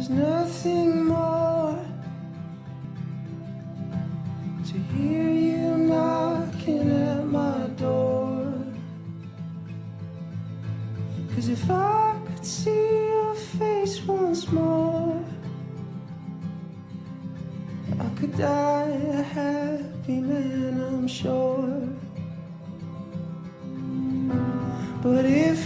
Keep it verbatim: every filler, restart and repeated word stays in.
There's nothing more to hear you knocking at my door. 'Cause if I could see your face once more, I could die a happy man, I'm sure. But if